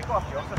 Take off, Joseph.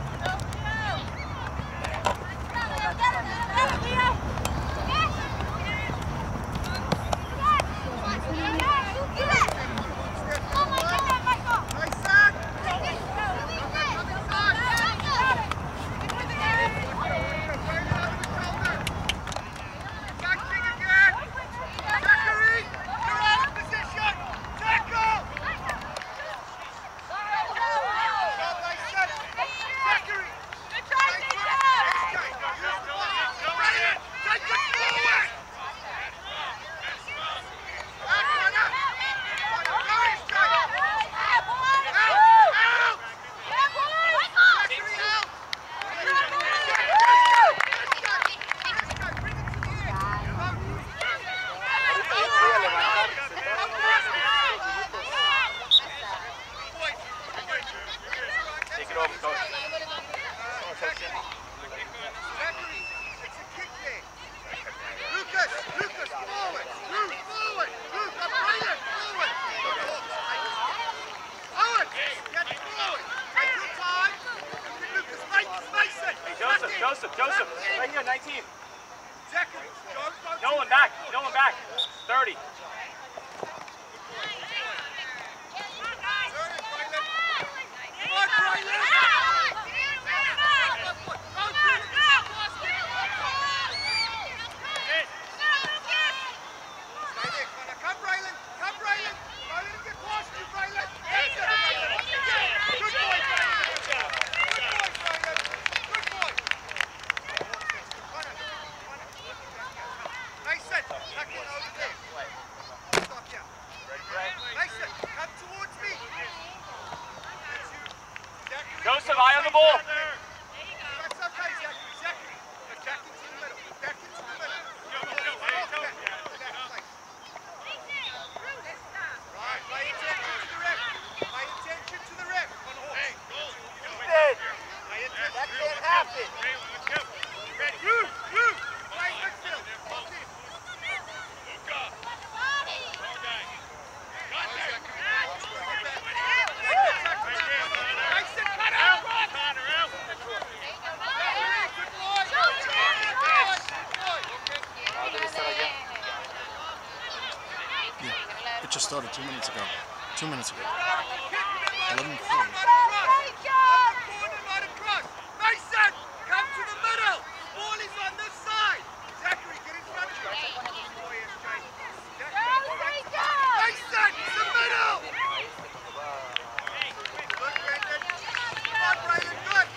Joseph, right here, 19. Nolan back, 30. Joseph, eye on the ball. That's okay, Zachary. Back into the middle. Back into the middle. Right, pay attention to the ref. Pay attention to the ref. That can't happen. Ready. Move. Play midfield. Hold in. It just started 2 minutes ago. 2 minutes ago. 11:40. Mason, come to the middle. Ball is on this side. Zachary, get in front of you. Mason, the middle. Good, Brendan. Come on, Brayden, good.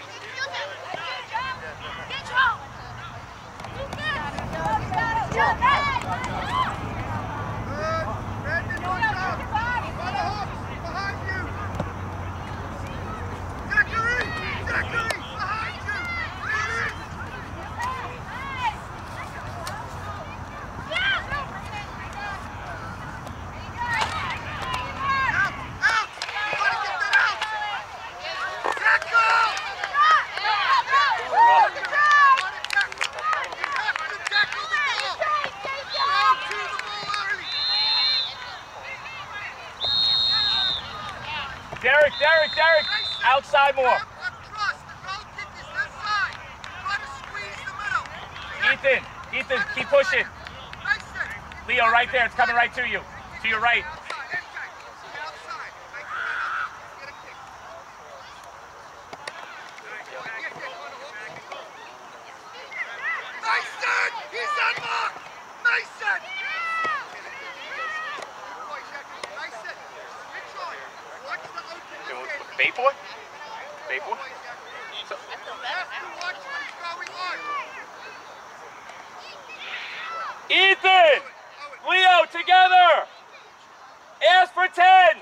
Derek, outside more. Ethan, keep pushing. Leo, right there, it's coming right to you. To your right. Mason! He's unmarked! Mason! Mason, switch on. Watch the open defense. Bait boy? So, you have to watch what is going on. Ethan! Leo, together! Ask for 10!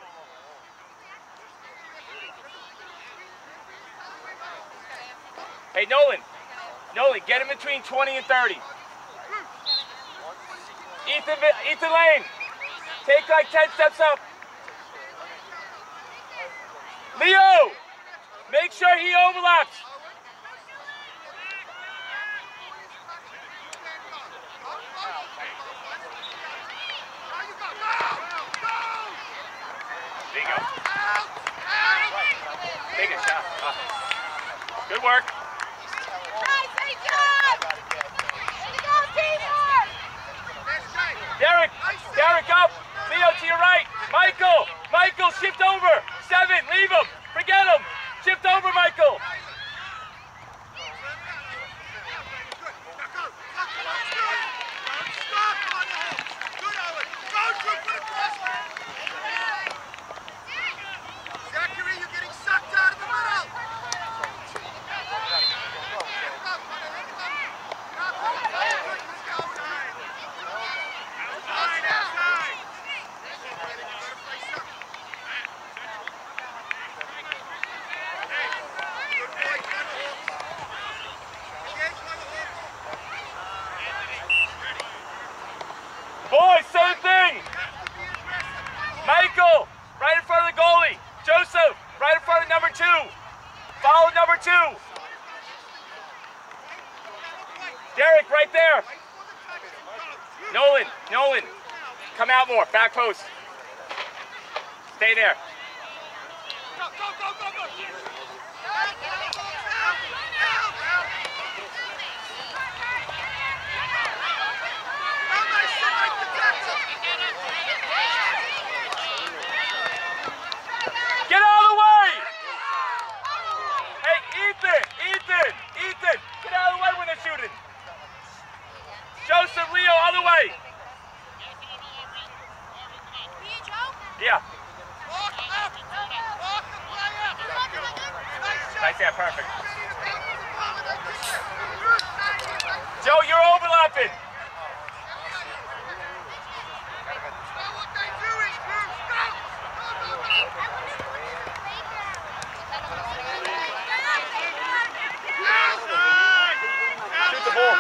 Hey, Nolan, get him between 20 and 30. Ethan Lane, take like 10 steps up. Leo, make sure he overlaps. There you go. Take a shot. Good work. Derek up. Leo to your right. Michael, shift over. 7, leave him. Forget him. Shift over, Michael. Zachary, you're getting sucked out of the middle. Boys, same thing. Michael, right in front of the goalie. Joseph, right in front of number 2. Follow number 2. Derek, right there. Nolan, come out more. Back post. Stay there. Get out of the way! Hey, Ethan, get out of the way when they're shooting. Joseph, Leo, other way. Yeah. Nice, yeah, perfect. Joe, you're overlapping. Shoot the ball.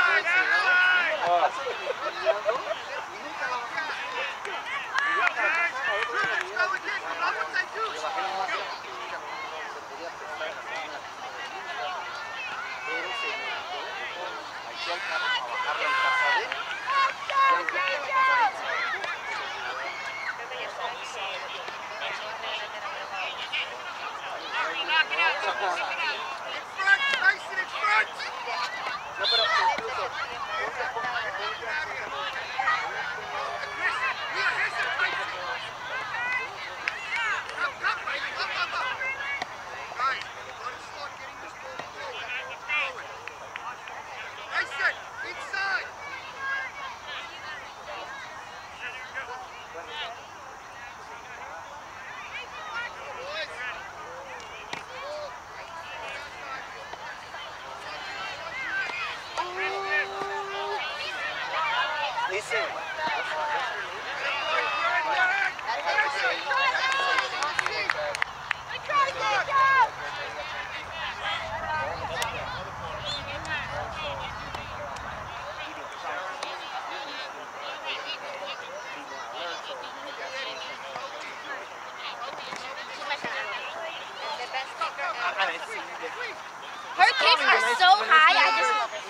Her kicks are so high, I just love it.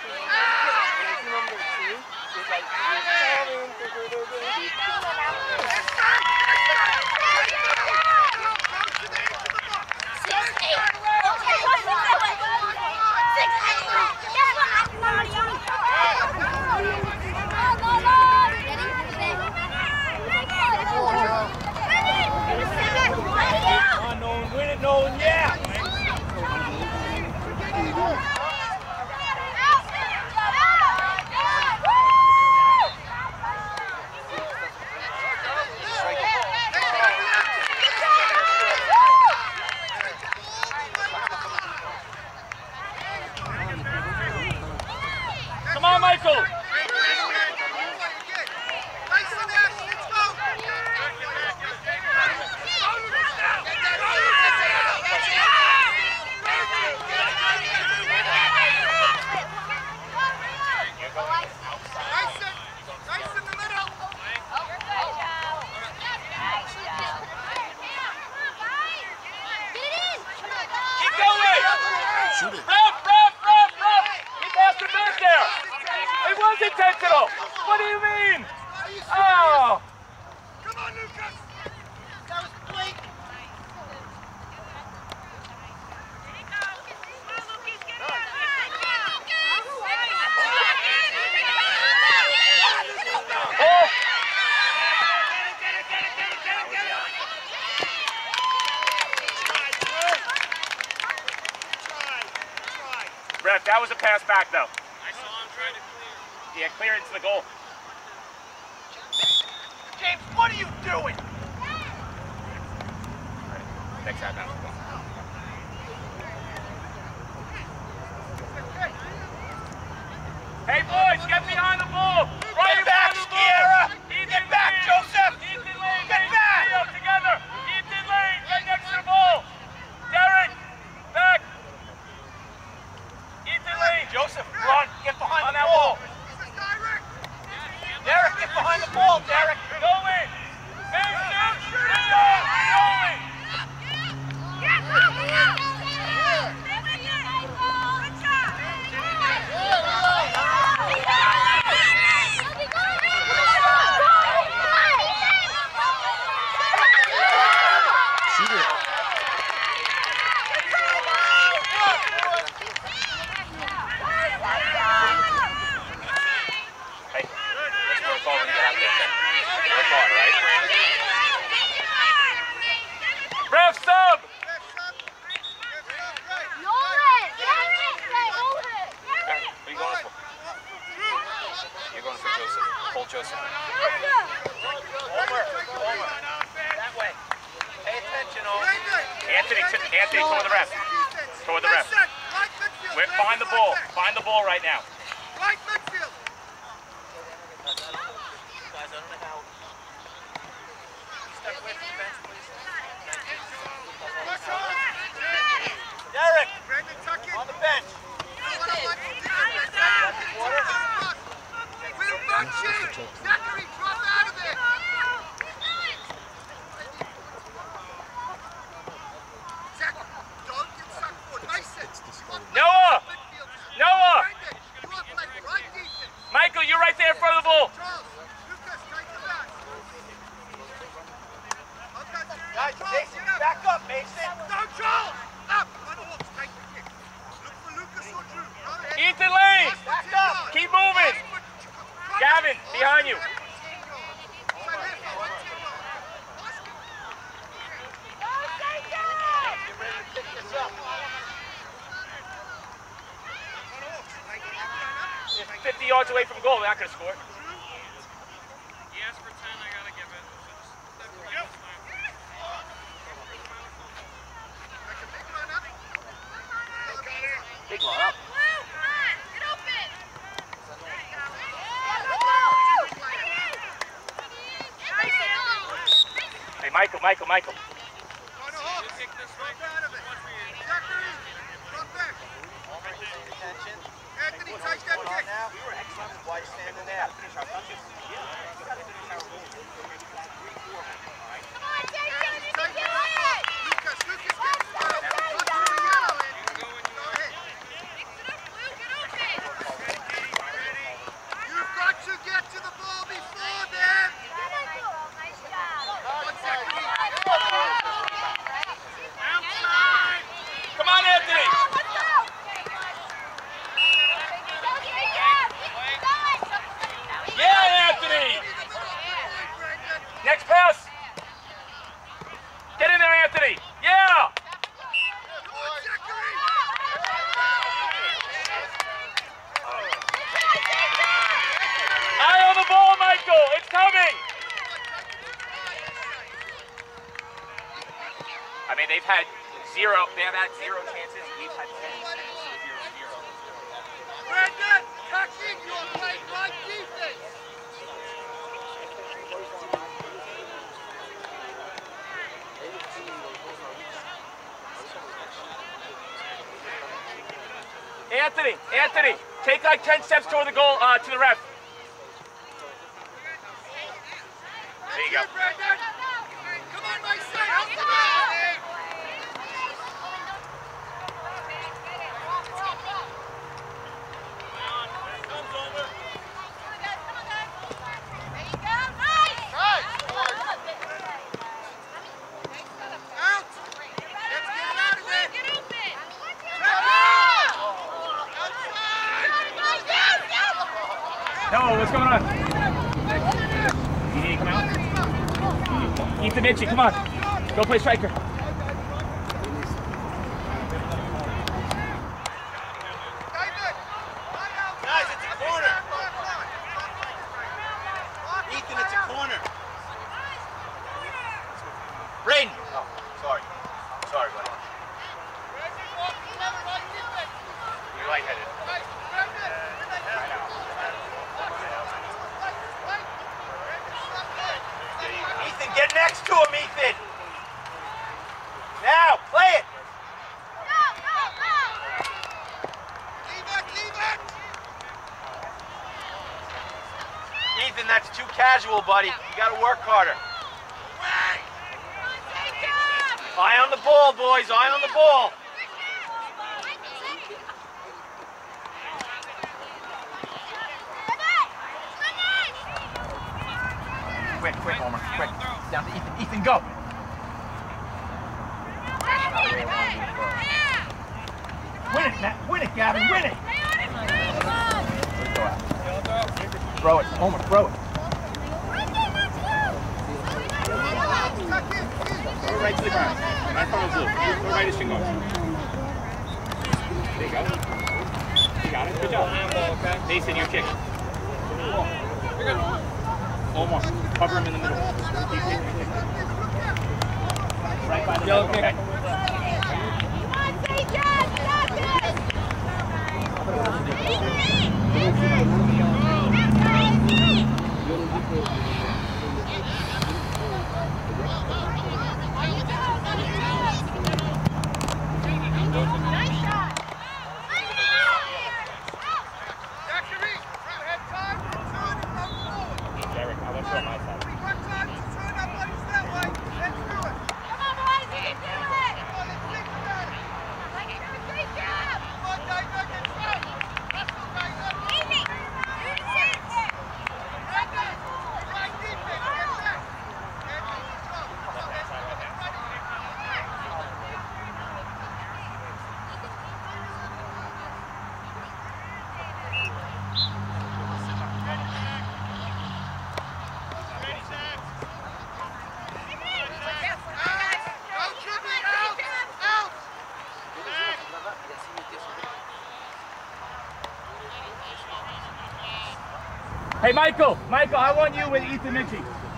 Nolan, yeah! Come on, Michael! Shoot it. Ref! He passed the back there! It was intentional! What do you mean? Oh! Come on, Lucas! That was blatant! Ref, that was a pass back though. I saw him trying to clear. Yeah, clear into the goal. James, what are you doing? Right. Next half now. Hey boys, get behind the ball! Right Get back, behind the Sierra! ball! Get back, Joseph! Ethan Lane, Get back! Together! Ethan Lane, right next to the ball! Derek, back! Ethan Lane! Joseph, run! Get behind On the that ball! ball! Derek, get behind the ball, Derek! Nolan! Mason! Nolan! Shoot it. Hey, let's work hard when you get out there. Work hard, right? Ref sub! What are you going for? You're going for Joseph. Hold Joseph. Homer! That way. Pay attention, Homer. Anthony, toward the ref. Toward the ref. Find the ball. Find the ball right now. Right midfield. Derek, on the bench. Will Munchie! Zachary, drop out of there! Zachary, don't get sucked forward. Mason, Noah! Noah! you are playing right defense. Michael, you're right there in front of the ball. Charles, Lucas, take the back. Guys, Mason, back up, Mason. Go, Charles! Up! On the hooks, take the kick. Look for Lucas or Drew. Go ahead. Ethan Lane! Back up. Keep moving! Gavin, behind you. Get ready to pick this up. It's 50 yards away from goal. They're not going to score. He asked for 10, I gotta give it. Yep. Big one up. Hey, Michael. Anthony, take that kick. Why you standing there? Lucas, get the ball. Go to the yellow end. Go ahead. You've got to get to the ball before them. Come on, Anthony. Yeah, Anthony. Next pass. Get in there, Anthony. Yeah. Eye on the ball, Michael. It's coming. I mean, they've had zero chances. We've had 10. Brandon, tuck in. You're playing right defense. Anthony, take like 10 steps toward the goal, to the ref. There you go. Brandon. Come on, Mason. Help them out. Out. Let's get it out of there. No, what's going on? You need to come out? Ethan Mitchie, come on. Go play striker. Go, Ethan, that's too casual, buddy. You gotta work harder. Eye on the ball, boys. Eye on the ball. Quick, Homer. Quick. Down to Ethan. Ethan, go. Win it, Matt. Win it, Gavin. Win it. Throw it. Homer, throw it. Throw right to the ground. Not from the blue. Throw right as Shingo. There you go. You got it. Good job. Mason, your kick. Almost. Cover him in the middle. Keep kicking, keep kicking. Right by the middle. Okay. Hey, Michael, I want you with Ethan Minchie.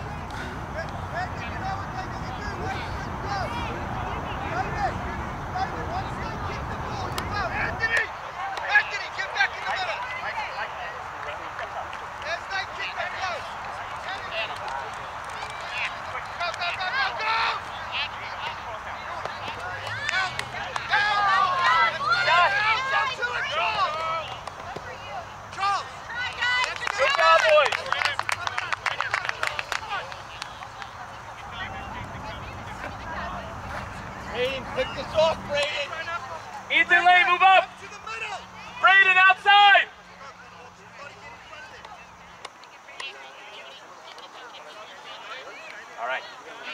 Pick this off, Brayden. Ethan Lane, move up. Brayden, outside. All right.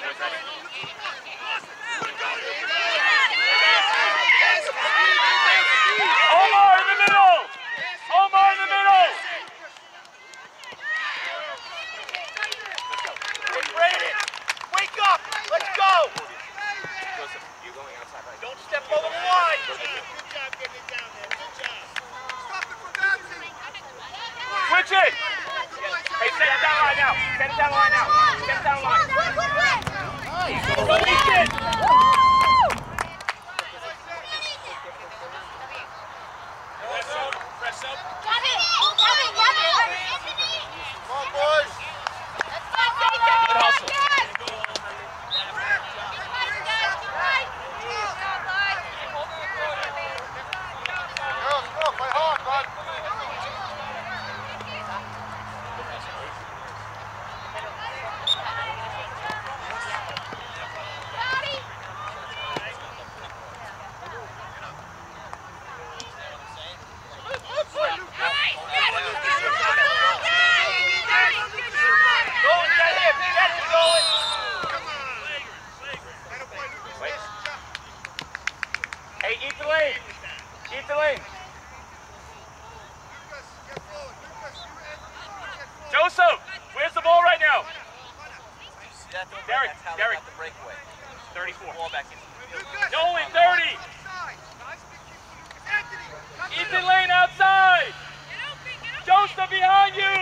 Omar in the middle. Omar in the middle. Hey, Brayden, wake up. Let's go. Don't step over the line! Good job getting it down there. Good job. Stop it from bouncing. Switch it! Hey, set it down line now. Set it down line now. Set it down line. Release it! Press up. Got it! Come on, boys. Good hustle. Hey, Ethan Lane. Ethan Lane. Joseph, where's the ball right now? Derek, Derek. The breakaway. 34. Ball back in. Nolan, 30. Ethan Lane outside. Joseph behind you.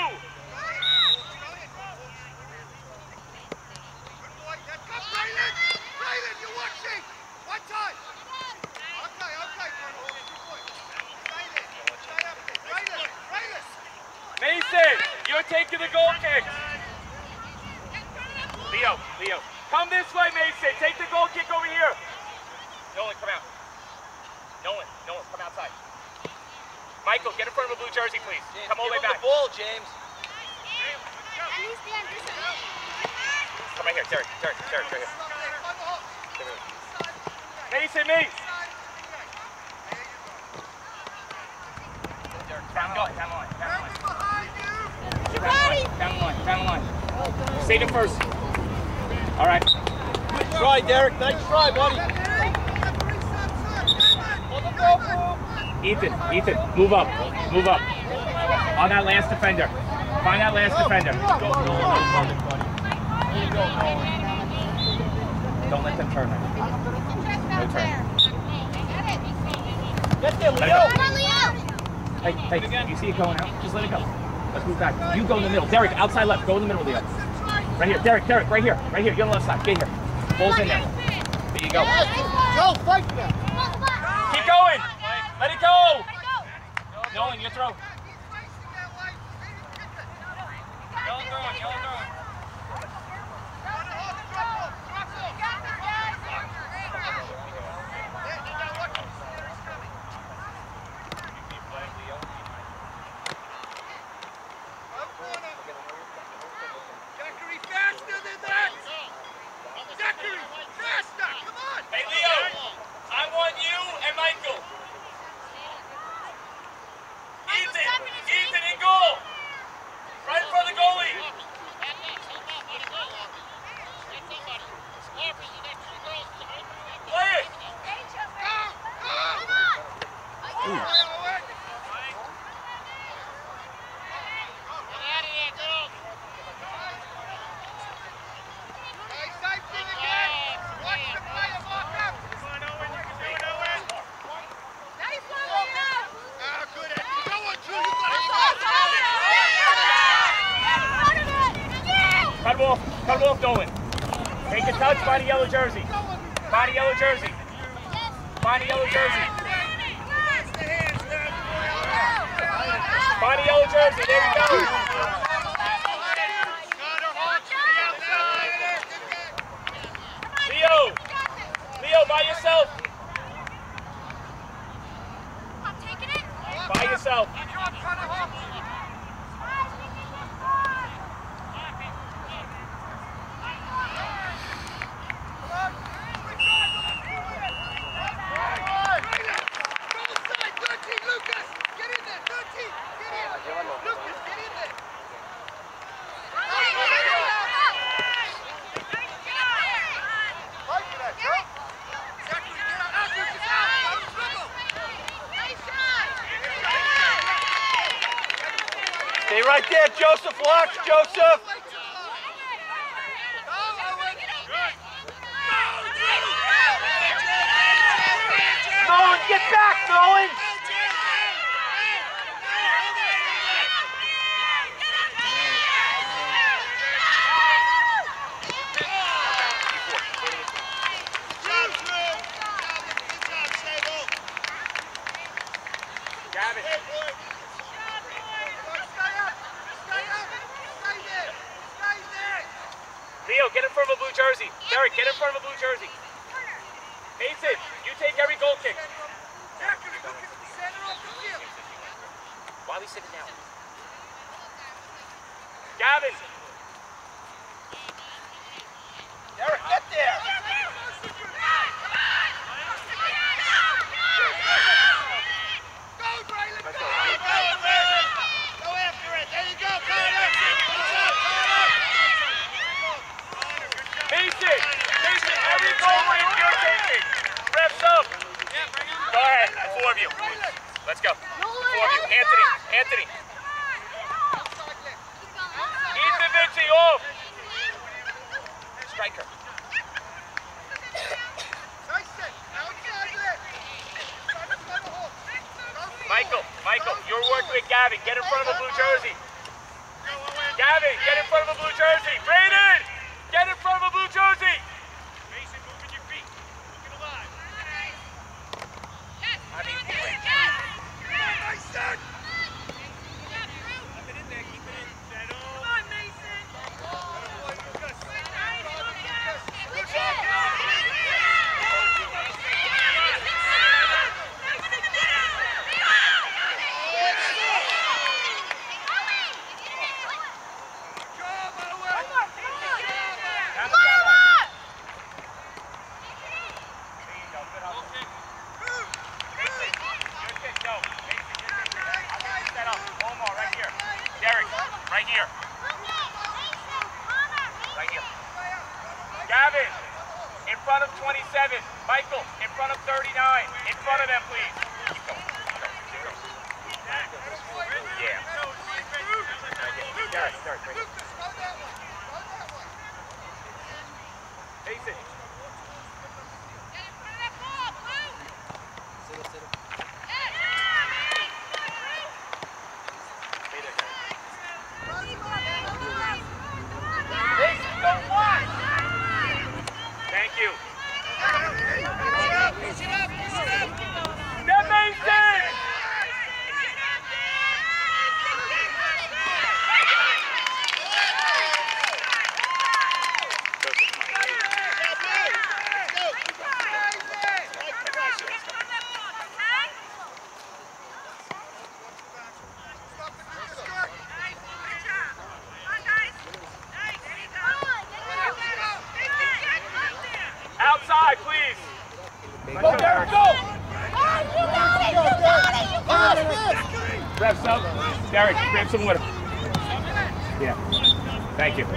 Brayden, you're watching. One time. Okay. Mason, you're taking the goal kick. Leo, come this way, Mason. Take the goal kick over here. Nolan, come out. Nolan, come outside. Michael, get in front of a blue jersey, please. James, come all the way back. Give him the ball, James. Come right here, Derek, right here. Mason, me. Down the line. Down the line. Stay there first. All right. Nice try, Derek. Nice try, buddy. Ethan, move up. On that last defender. Find that last defender. Don't let them turn. No turn. Get there, Leo. Hey, you see it going out? Just let it go. Let's move back. You go in the middle. Derek, outside left. Go in the middle, Leo. Right here. Derek, right here. You're on the left side. Get here. Ball's in there. There you go. Joe, fight that. Keep going. Let it go. Nolan, your throw. Hey, Leo, I want you and Michael. Ethan in goal. Right in front of the goalie. Play it. Cut him off, Nolan. Take a touch, find a yellow jersey. Find a yellow jersey. Find a yellow jersey. Find a yellow jersey, there we go. Leo, by yourself. I'm taking it. By yourself. Stay right there, Joseph. Watch, Joseph. Nolan, get back, Nolan. Leo, get in front of a blue jersey. Derek, get in front of a blue jersey. Mason, you take every goal kick. Why are we sitting down? Gavin. Derek, get there. Mason, every goal you're taking. Reps up. Go ahead, four of you. Let's go. Four of you. Anthony. Ethan Vinci off. Striker. Michael, you're working with Gavin. Get in front of a blue jersey. Gavin, get in front of a blue jersey. Brayden, get in front of a blue jersey. Mason, moving your feet. Looking alive. here. Right here. Gavin, in front of 27. Michael, in front of 39. In front of them, please. Keep going. Keep going. Yeah. Derek, right here. Mason. Thank you. Step Mason! Outside, please. Go, Derek, go! Grab some. Derek, grab some with him. Yeah. Thank you.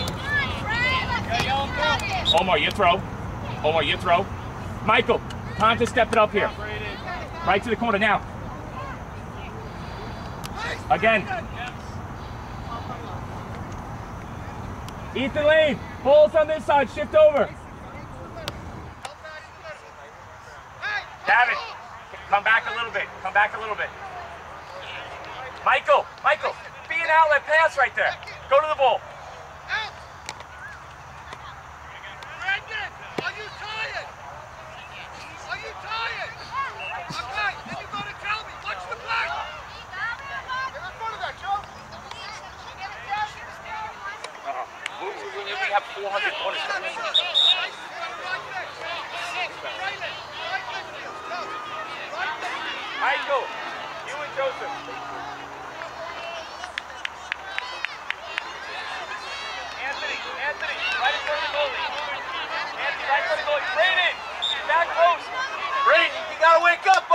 Omar, you throw. Omar, you throw. Michael, time to step it up here. Right to the corner now. Again. Ethan Lane, balls on this side, shift over. Gavin, come back a little bit. Come back a little bit. Michael, be an outlet pass right there. Go to the ball. Brandon, are you tired? Are you tired? Okay, then you gotta tell me. Watch the play. Get in front of that, Joe. We have 400 corners. Michael, you and Joseph. Anthony, right in front of the goalie. Anthony, right in front of the goalie. Brayden, back post. Brayden, you gotta wake up.